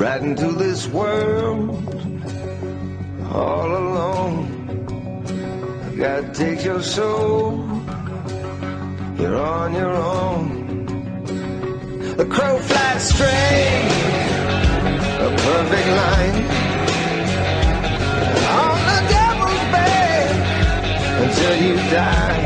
right into this world all alone. God takes your soul, you're on your own. The crow flies straight, a perfect line, on the devil's bed until you die.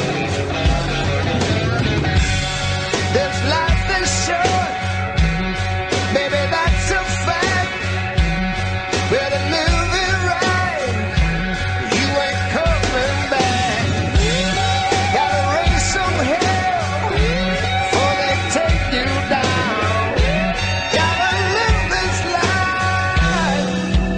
This life is short, baby, that's a fact. Better live it right, you ain't coming back. Gotta raise some hell before they take you down. Gotta live this life.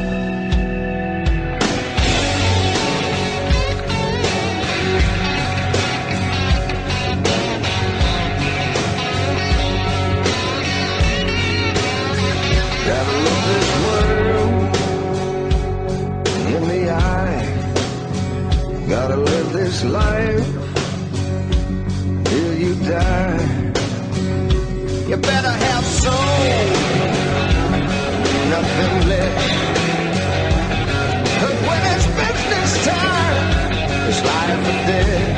Gotta look this world in the eye. Gotta live this life till you die. You better have soul, nothing left. 'Cause when it's business time, it's life or death.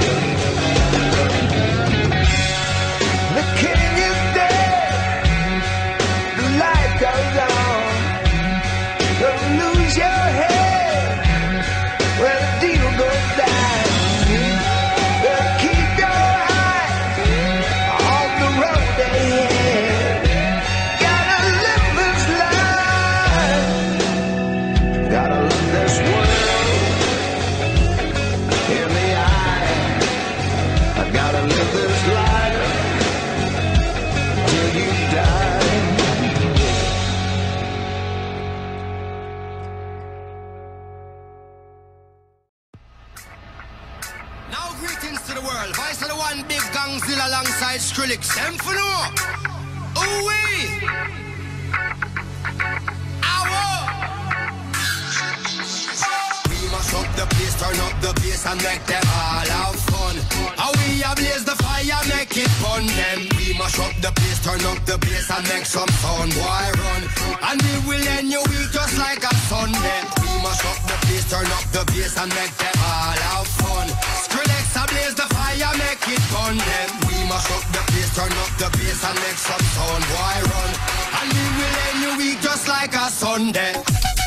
The king is dead, the light goes on. Don't lose your head when the deal goes down. Better keep your eyes on the road ahead. Gotta live this life. Gotta look this world in the eye. I gotta live this life till you die. Now greetings to the world. Vice of the one big Gangzilla alongside Skrillex. Them for no. Ooh-wee. Ow. We must up the place, turn up the bass and make them all have fun. How we ablaze the fire, make it fun. Them we must up the place, turn up the bass and make some sound. Why run? And we will end your week just like a Sunday. We must up the place, turn up the bass and make them all have fun. Skrillex ablaze the fire, make it fun. Them we must up the place, turn up the bass and make some sound. Why run? And we will end your week just like a Sunday.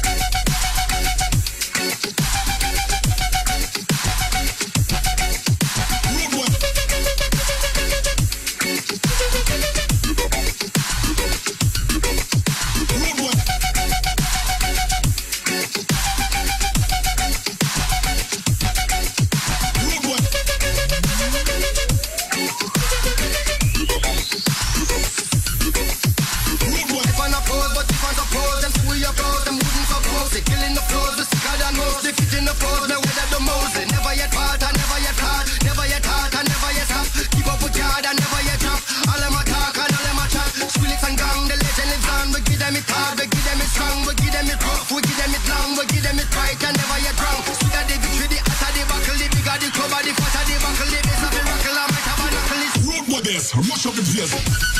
Rush up the place.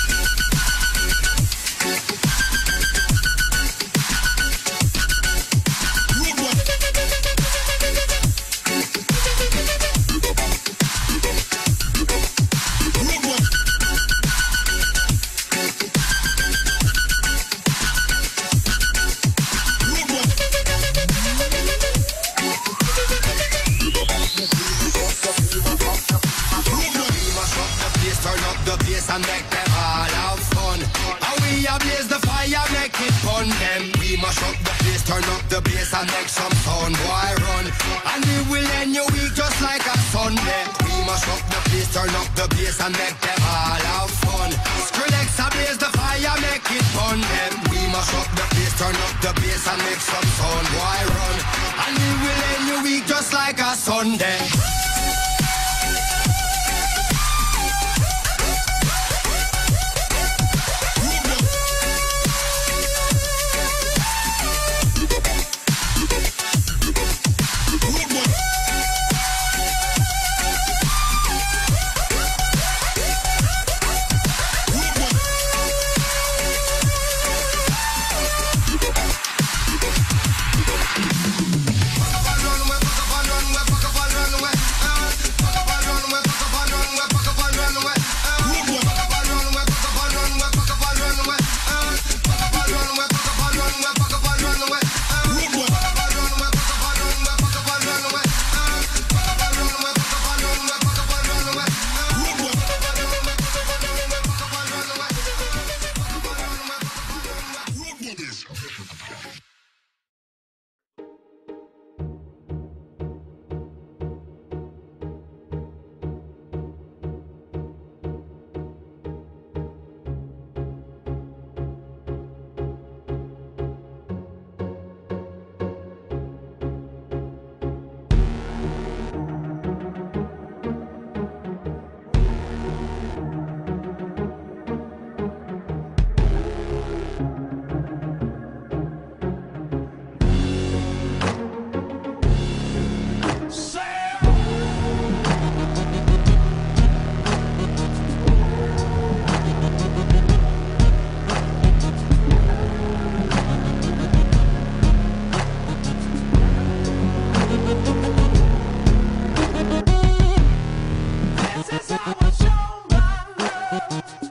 And make them all have fun. How we ablaze the fire, make it fun. Them we mash up the place, turn up the bass and make some sound. Why run? And we will end your week just like a Sunday. We mash up the place, turn up the bass and make them all have fun. Skrillex ablaze the fire, make it fun. Them we mash up the place, turn up the bass and make some sound. Why run? And we will end your week just like a Sunday. Yes.